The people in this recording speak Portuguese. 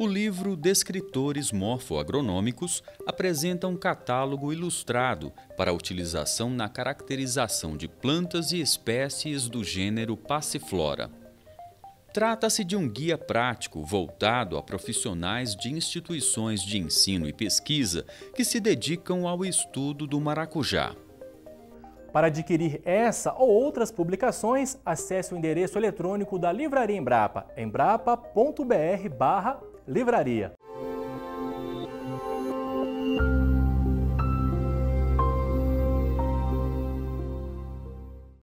O livro Descritores Morfoagronômicos apresenta um catálogo ilustrado para utilização na caracterização de plantas e espécies do gênero Passiflora. Trata-se de um guia prático voltado a profissionais de instituições de ensino e pesquisa que se dedicam ao estudo do maracujá. Para adquirir essa ou outras publicações, acesse o endereço eletrônico da Livraria Embrapa, embrapa.br/livraria.